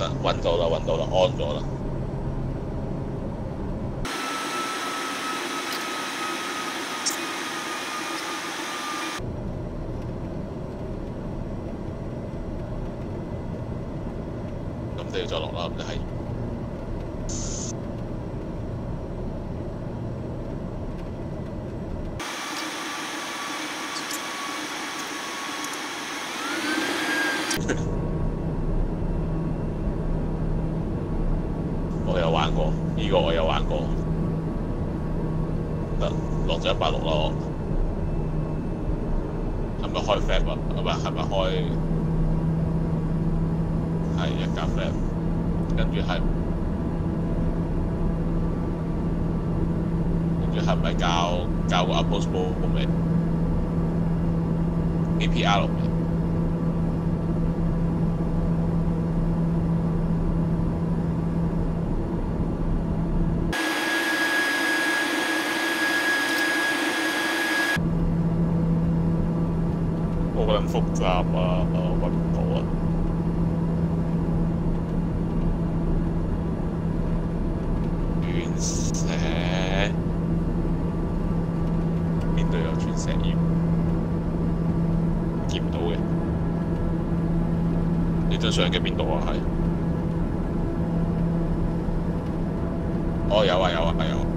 得揾到啦，揾到啦，安咗啦。咁你要再落啦，咁就係。我有玩過，呢個我有玩過。得落咗160啦，我係咪開 flap 啊？唔係，係咪開？係一架 flap， 跟住係咪教個 approach ball 未 ？APR 未？好撚複雜啊！揾唔到啊！鑽石邊度有鑽石要？見唔到嘅。你張相嘅邊度啊？係。哦，有啊有啊有啊。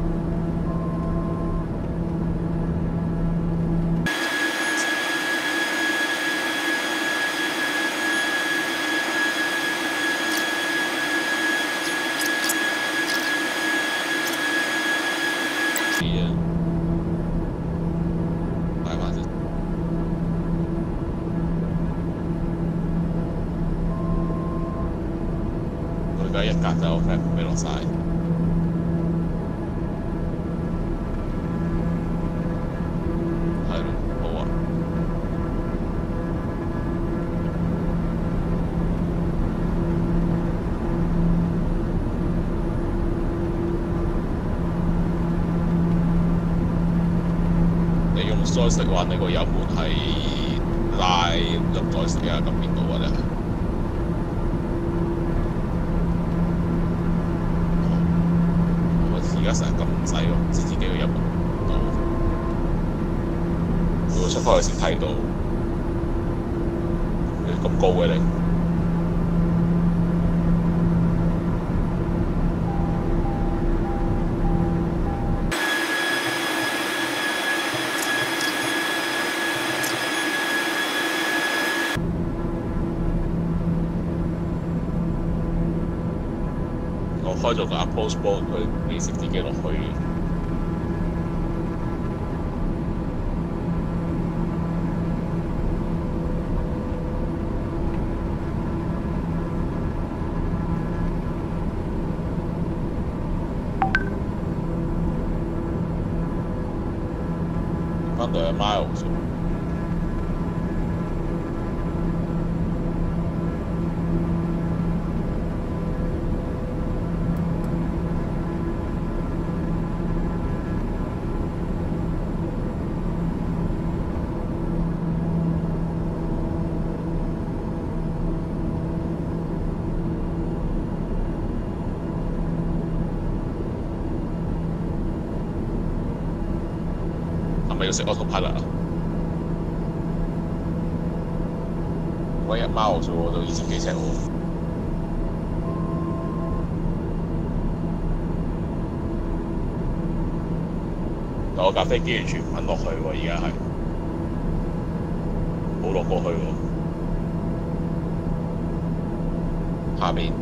而家一格就 flap 俾落晒，係咯，好啊。你用 joystick 玩呢個油門係拉入 joystick 啊？咁邊度啊？你係？而家成日咁唔使喎，唔知自己個入門到，如果出翻去先睇到，咁高嘅你。我開咗個 approach ball，佢未識自己落去。翻到2 miles。係咪要食 autopilot 啊？喂，1 mile 啫喎，都2000幾尺喎。但我架飛機完全唔肯落去喎，而家係冇落過去喎。下面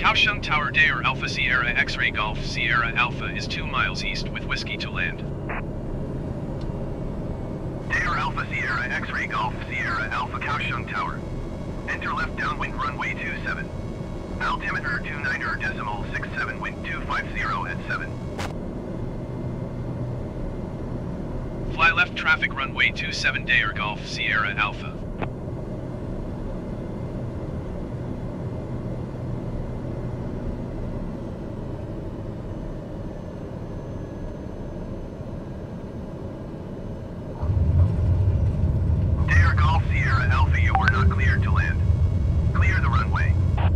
Kaohsiung Tower Dair Alpha Sierra X-Ray Golf Sierra Alpha is 2 miles east with whiskey to land. Dair Alpha Sierra X-Ray Golf Sierra Alpha Kaohsiung Tower. Enter left downwind runway 27. Altimeter 29.67, wind 250 at 7. Fly left traffic runway 27 Dair Golf Sierra Alpha. Dair Golf Sierra Alpha, you are not cleared to land. Clear the runway.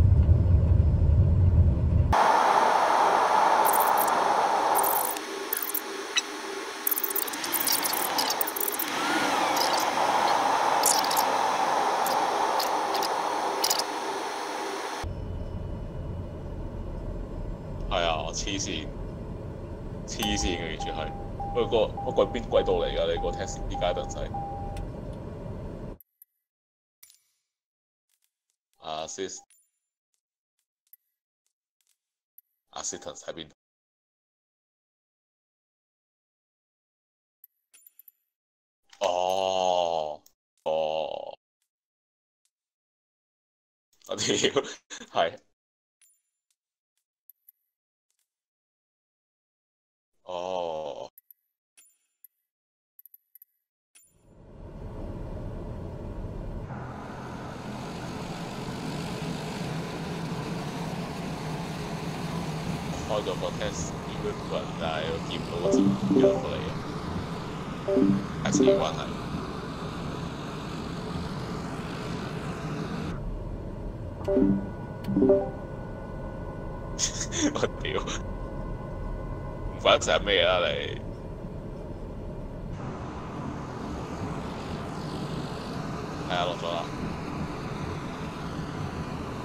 係啊，我黐線，黐線嘅完全係。喂個乜鬼邊軌道嚟㗎？你個 taxi 啲街燈仔assistant 喺邊度？哦哦，我屌係哦。開咗個 test 如果但係我見唔到個字標咗出嚟嘅，下次關係。我屌，唔怪得就係咩啦你？係啊，落咗啦。